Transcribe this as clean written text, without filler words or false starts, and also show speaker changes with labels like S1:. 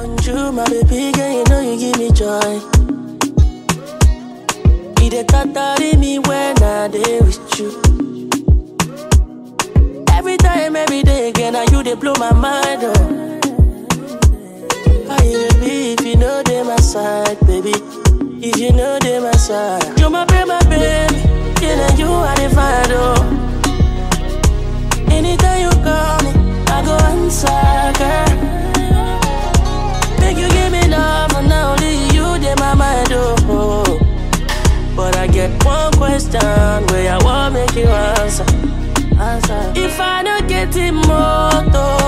S1: Bonjour, my baby girl, you know you give me joy. You dey totally me when I dey with you. Every time, every day again, now you dey blow my mind, oh. How you dey be if you know they my side, baby? If you know they my side, you my baby, yeah, now you are the find, oh. Anytime you call me, I go answer, girl. Make you give me love, and now only you dey my mind, oh. But I get one question where I want make you answer. If I don't get it more,